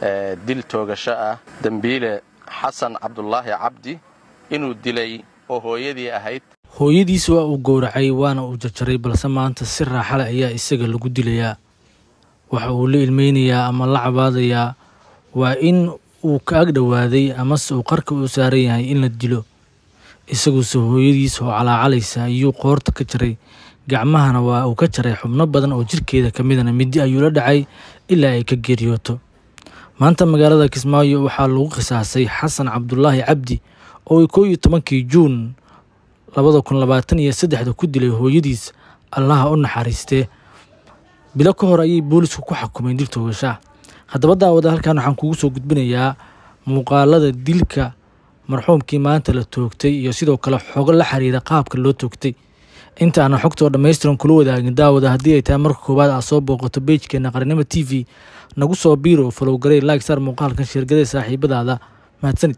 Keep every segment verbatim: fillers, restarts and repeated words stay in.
dil toogasho ah dambiile xasan cabdulaahi cabdi inuu dilay oo hooyadii ahayd. hooyadiis waa uu gowracay waana uu jarjaray balse maanta si raaxo leh ayaa isaga lagu dilayaa. waxa uu la ilmeynayaa ama la cabaadayaa waa in uu ka ag dhawaaday ama se uu qarka u saaran yahay in la dilo. isaguse hooyadiis oo calaacalaysa ayuu qoorta ka jaray, gacmahana waa uu ka jaray xubno badan oo jirkeeda ka midana midi ayuu la dhacay ilaa ay ka geeriyooto. maanta magaalada Kismaayo waxaa lagu qisaasay xasan cabdulaahi cabdi oo kow iyo tobankii Juun labada kun labaatan iyo saddex ku dilay hooyadiis. allaha u naxariistee. bilo ka hor ayay boolisku ku xukumeen dil toogasho. haddaba daawada halkan waxaan kugu soo gudbinayaa muuqaalada dilka marxuumkii maanta la toogtay iyo sidoo kale xog la xiriira qaabka loo toogtay. inta aan xogta dhameystiran kula wadaagin daawada haddii ay tahay marka koobaad aad soo booqato page-keena Qarannimo T V nagu soo biiro follow garay like sar muuqaalkan share garay saaxiibadaada mahadsanid.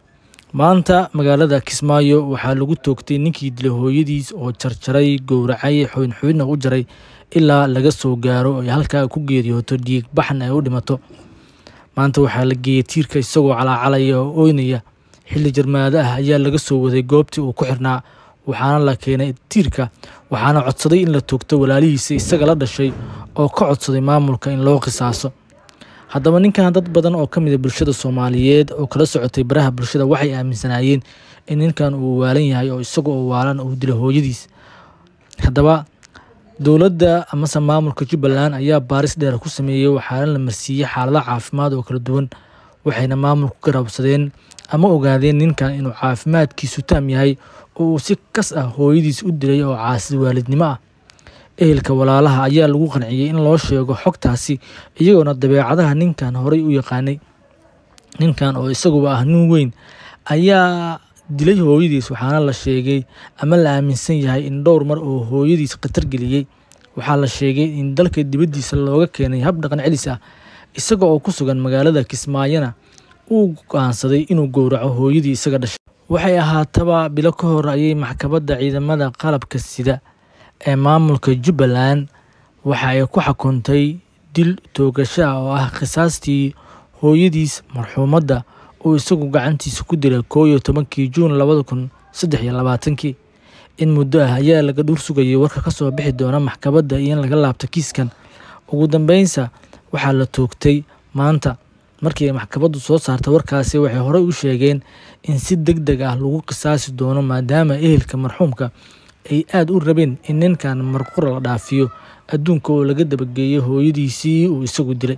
maanta magaalada Kismaayo waxaa lagu toogtay ninkii dilay hooyadiis oo jarjaray gowracay xubin xubinna u jaray ilaa laga soo gaaro ay halka ku geeriyooto dhiig baxna ay u dhimato. maanta waxaa la geeyay tiirka isagoo calaacalaya oo ooynaya. xilli jarmaada ah ayaa laga soo waday goobtii uu ku xirnaa waxaana la keenay tiirka waxaana codsaday in la toogto walaalihiisa isaga la dhashay oo ka codsaday maamulka in loo qisaaso. haddaba ninkan dad badan oo ka mid ah bulshada Soomaaliyeed oo kala socotay baraha bulshada waxay aaminsanaayeen in ninkan uu waalan yahay oo isagoo oo waalan uu dilay hooyadiis. haddaba dowladda ama maamulka Jubbaland ayaa baaris dheer ku sameeyay waxaana la marsiiyay xaalado caafimaad oo kala duwan waxayna maamulku garabsadeen ama ogaadeen ninkan inuu caafimaadkiisu taam yahay oo si kas ah hooyadiis u dilay oo caasi waalidnimo ah. ehelka walaalaha ayaa lagu qanciyay in loo sheego xogtaasi iyagoona dabeecadaha ninkan horay u yaqaanay. ninkan oo isaguba ah nin weyn ayaa dilay hooyadiis waxaana la sheegay ama la aaminsan yahay in dhowr mar oo hooyadiis qatar geliyay. waxaa la sheegay in dalka dibadiisa looga keenay hab dhaqan celis ah isaga oo ku sugan magaalada Kismaayana uu go'aansaday inuu gowraco hooyadii isaga dhashay. waxay ahaataba bilo ka hor ayay maxkamadda ciidamada qalabka sida ee maamulka Jubbaland waxa ay ku xukuntay dil toogasho oo ah qisaastii hooyadiis marxuumadda oo isagu gacantiisa ku dilay kow iyo tobankii Juun labada kun saddex iyo labaatan. in muddo ah ayaa laga dhur sugayay warka ka soo bixi doona maxkamadda iyo in laga laabto kiiskan. ugu dambeynsa waxaa la toogtay maanta. markii ay maxkamaddu soo saartay warkaasi waxay horey u sheegeen in si degdeg ah lagu qisaasi doono maadaama ehelka marxuumka ay aad u rabeen in ninkan marqura la dhaafiyo adduunka oo laga dabageeyay hooyadiisii uu isagu dilay.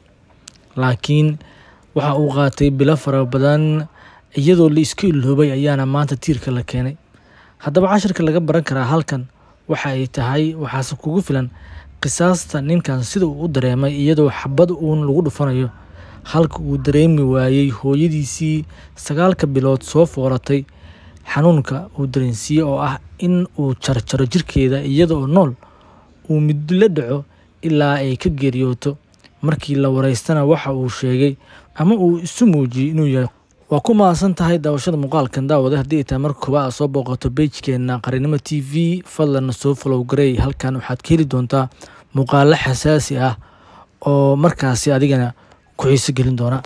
laakiin waxa uu qaatay bilo fara badan iyadoo la iska iloobay ayaana maanta tiirka la keenay. haddaba casharka laga baran karaa halkan waxa ay tahay waxaase kugu filan qisaasta ninkan sida uu u dareemay iyadoo xabad uun lagu dhufanayo halka uu dareemi waayay hooyadiisii sagaalka bilood soo fooratay xanuunka uu dareensiiyay oo ah in uu jarjaro jirkeeda iyadoo nool uu mid la dhaco ilaa ay ka geeriyooto. markii la wareystana waxa uu sheegay ama uu isu muujiyay inuu yahay. waa ku maasan tahay daawashada muuqaalkan daawada haddii ay tahay marka koobaad soo booqato page-keena Qarannimo T V fadlan soo follow garay. halkan waxaad ka heli doontaa muuqaalo xasaasi ah oo markaasi adigana ku xiiso gelin doona.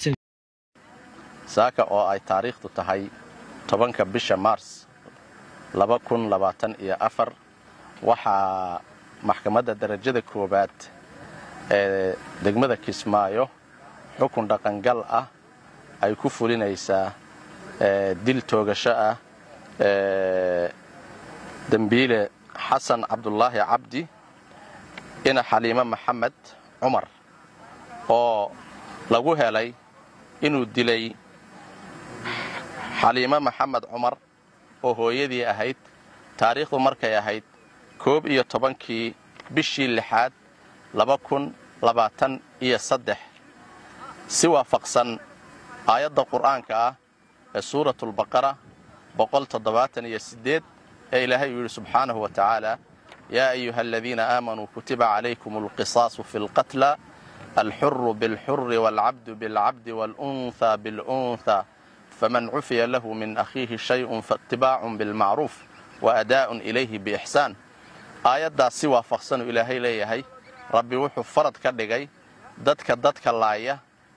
saaka oo ay taariikhdu tahay tobanka bisha Maars laba kun labaatan iyo afar waxaa maxkamadda darajada koobaad ee degmada Kismaayo xukun dhaqangal ah ay ku fulinaysaa dil toogasho ah dambiile xasan cabdulaahi cabdi ina xaliima maxamed cumar oo lagu helay inuu dilay xaliima maxamed cumar oo hooyadii ahayd. taariikhdu markay ahayd koob iyo tobankii bishii lixaad laba kun labaatan iyo saddex si waafaqsan aayadda qur'aanka ah ee suuratul baqara boqol toddobaatan iyo siddeed ee ilaahay yidhi subxaanahu wa tacaala yaa ayuha aladiina aamanuu kutiba calaykum alqisaasu fi lqatla alxuru bilxuri waalcabdu bilcabdi waalunhaa bilunhaa faman cufiya lahu min akhiihi shay'un faattibaacun bilmacruuf waadaa'un ilayhi biixsaan. aayaddaas si waafaqsanuu ilaahay leeyahay rabbi wuxuu farad ka dhigay dadka dadka laaya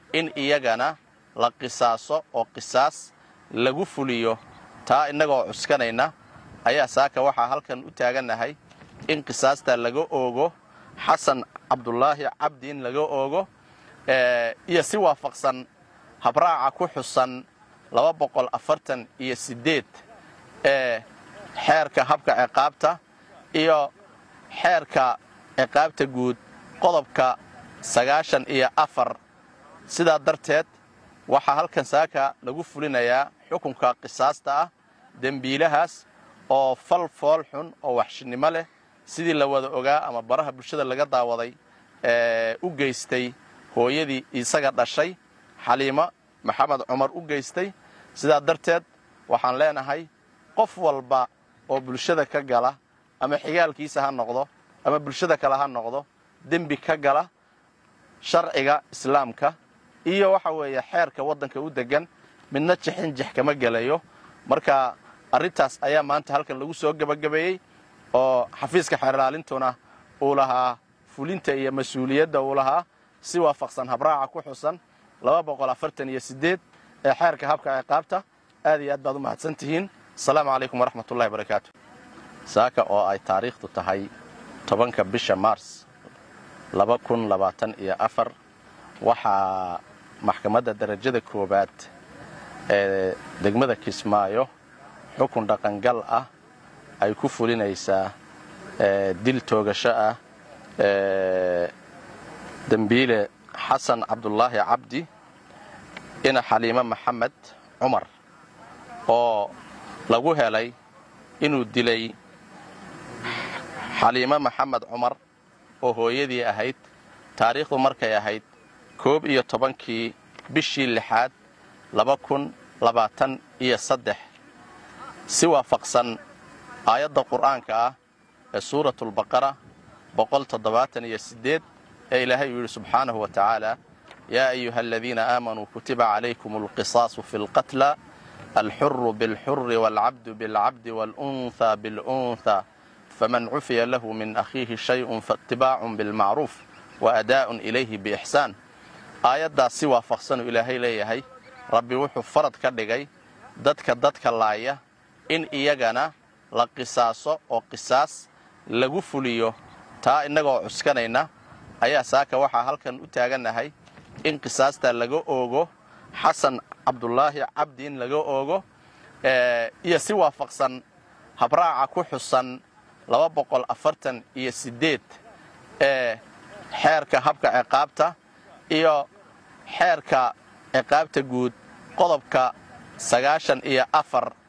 in iyagana la qisaaso oo qisaas lagu fuliyo taa innagoo cuskanayna ayaa saaka waxaa halkan u taaganahay in qisaasta laga oogo xasan cabdulaahi cabdi in laga oogo iyo si waafaqsan habraaca ku xusan laba boqol afartan iyo siddeed ee xeerka habka ciqaabta iyo xeerka ciqaabta guud qodobka sagaashan iyo afar sidaa darteed waxaa halkan saaka lagu fulinayaa xukunka qisaasta ah dembiilahaas oo fal fool xun oo waxshinimo leh sidii la wada ogaa ama baraha bulshada laga daawaday ee u geystay hooyadii isaga dhashay xaliimo maxamed cumar u geystay sidaa darteed waxaan leenahay qof walba oo bulshada ka gala ama xigaalkiisa ha noqdo ama bulshada kale ha noqdo dembi ka gala sharciga islaamka iyo waxa weeye xeerka waddanka u degan midna jixin jix kama gelayo marka arrintaas ayaa maanta halkan lagu soo gabagabeeyey oo xafiiska xeerlaalintuna uu lahaa fulinta iyo mas-uuliyadda uu lahaa si waafaqsan habraaca ku xusan laba boqol afartan iyo siddeed ee xeerka habka ciqaabta aad iyo aad baad u mahadsan tihiin asalaamu calaykum waraxmatullahi barakaatu saaka oo ay taariikhdu tahay tobanka bisha maars laba kun labaatan iyo afar waxaa maxkamadda darajada koowaad ee degmada Kismaayo xukun dhaqangal ah ay ku fulinaysaa dil toogasho ah dambiile xasan cabdulaahi cabdi ina xaliimo maxamed cumar oo lagu helay inuu dilay xaliimo maxamed cumar oo hooyadii ahayd taariikhdu markay ahayd koob iyo tobankii bishii lixaad laba kun labaatan iyo saddex si waafaqsan aayadda qur'aanka ah ee suuratulbaqara boqol toddobaatan iyo siddeed ee ilaahay uu yidhi subxaanahu wa tacaala yaa ayuha aladiina aamanuu kutiba calaykum alqisaasu fi lqatla alxuru bilxuri waalcabdu bilcabdi waalunhaa bilunhaa faman cufiya lahu min akhiihi shayun faatibaacun bilmacruuf waadaa'un ilayhi biixsaan aayaddaas si waafaqsanuu ilaahay leeyahay rabbi wuxuu farad ka dhigay dadka dadka laaya in iyagana la qisaaso oo qisaas lagu fuliyo taa innagoo cuskanayna ayaa saaka waxaa halkan u taaganahay in qisaasta laga oogo xasan cabdulaahi cabdi in laga oogo iyo si waafaqsan habraaca ku xusan laba boqol afartan iyo siddeed ee xeerka habka ciqaabta iyo xeerka ciqaabta guud qodobka sagaashan iyo afar